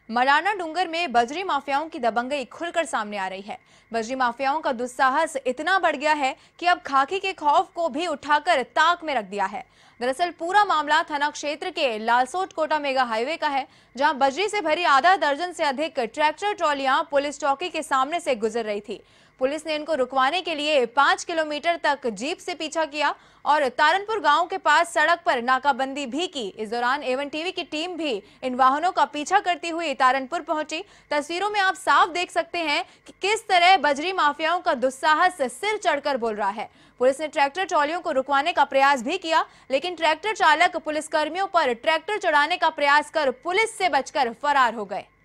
मलाना डूंगर में बजरी माफियाओं की दबंगई खुलकर सामने आ रही है। बजरी माफियाओं का दुस्साहस इतना बढ़ गया है कि अब खाकी के खौफ को भी उठाकर ताक में रख दिया है। दरअसल पूरा मामला थाना क्षेत्र के लालसोट कोटा मेगा हाईवे का है, जहां बजरी से भरी आधा दर्जन से अधिक ट्रैक्टर ट्रॉलियां पुलिस चौकी के सामने से गुजर रही थी। पुलिस ने इनको रुकवाने के लिए 5 किलोमीटर तक जीप से पीछा किया और तारनपुर गांव के पास सड़क पर नाकाबंदी भी की। इस दौरान एवन टीवी की टीम भी इन वाहनों का पीछा करती हुई तारनपुर पहुंची। तस्वीरों में आप साफ देख सकते हैं कि किस तरह बजरी माफियाओं का दुस्साहस सिर चढ़कर बोल रहा है। पुलिस ने ट्रैक्टर ट्रॉलियों को रुकवाने का प्रयास भी किया, लेकिन ट्रैक्टर चालक पुलिसकर्मियों पर ट्रैक्टर चढ़ाने का प्रयास कर पुलिस से बचकर फरार हो गए।